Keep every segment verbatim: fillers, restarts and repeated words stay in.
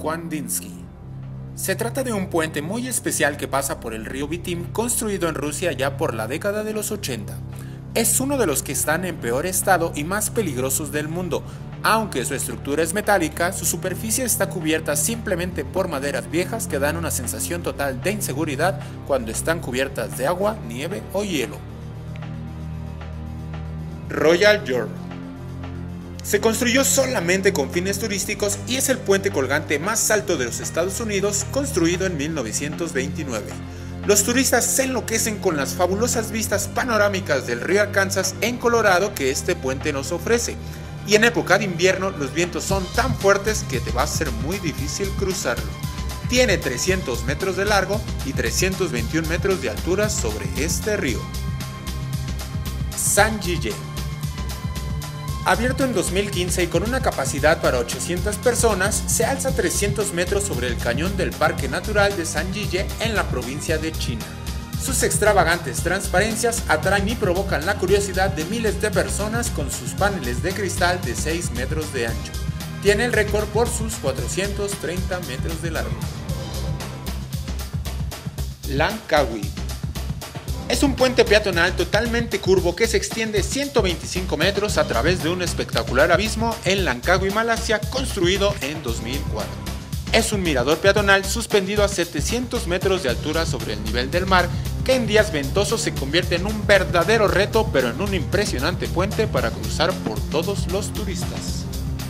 Kandinsky. Se trata de un puente muy especial que pasa por el río Vitim, construido en Rusia ya por la década de los ochenta. Es uno de los que están en peor estado y más peligrosos del mundo. Aunque su estructura es metálica, su superficie está cubierta simplemente por maderas viejas que dan una sensación total de inseguridad cuando están cubiertas de agua, nieve o hielo. Royal York. Se construyó solamente con fines turísticos y es el puente colgante más alto de los Estados Unidos, construido en mil novecientos veintinueve. Los turistas se enloquecen con las fabulosas vistas panorámicas del río Arkansas en Colorado que este puente nos ofrece. Y en época de invierno los vientos son tan fuertes que te va a ser muy difícil cruzarlo. Tiene trescientos metros de largo y trescientos veintiún metros de altura sobre este río. San Gille. Abierto en dos mil quince y con una capacidad para ochocientas personas, se alza trescientos metros sobre el cañón del Parque Natural de San Gille en la provincia de China. Sus extravagantes transparencias atraen y provocan la curiosidad de miles de personas con sus paneles de cristal de seis metros de ancho. Tiene el récord por sus cuatrocientos treinta metros de largo. Langkawi. Es un puente peatonal totalmente curvo que se extiende ciento veinticinco metros a través de un espectacular abismo en Langkawi, Malasia, construido en dos mil cuatro. Es un mirador peatonal suspendido a setecientos metros de altura sobre el nivel del mar, que en días ventosos se convierte en un verdadero reto, pero en un impresionante puente para cruzar por todos los turistas.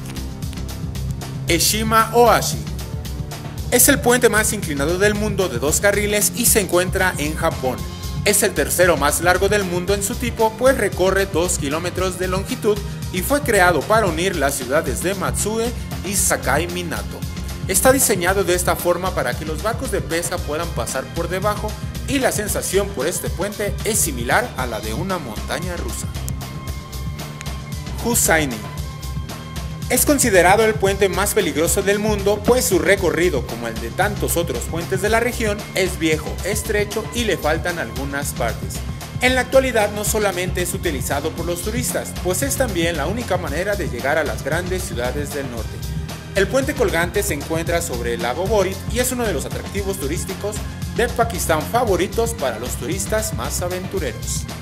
Eshima Oashi. Es el puente más inclinado del mundo de dos carriles y se encuentra en Japón. Es el tercero más largo del mundo en su tipo, pues recorre dos kilómetros de longitud y fue creado para unir las ciudades de Matsue y Sakai Minato. Está diseñado de esta forma para que los barcos de pesca puedan pasar por debajo y la sensación por este puente es similar a la de una montaña rusa. Hussaini. Es considerado el puente más peligroso del mundo, pues su recorrido, como el de tantos otros puentes de la región, es viejo, estrecho y le faltan algunas partes. En la actualidad no solamente es utilizado por los turistas, pues es también la única manera de llegar a las grandes ciudades del norte. El puente colgante se encuentra sobre el lago Borit y es uno de los atractivos turísticos de Pakistán favoritos para los turistas más aventureros.